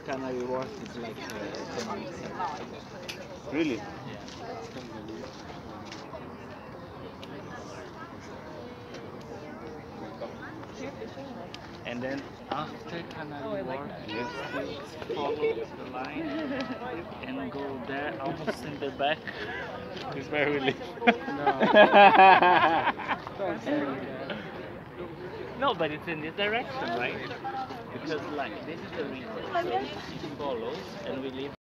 Canary Wharf is like 10 minutes. Really? Yeah. And then after Canary Wharf, you still follow the line and go there almost in the back. It's where we live. No, but it's in this direction, right? Because like this is the river, so it follows, and we live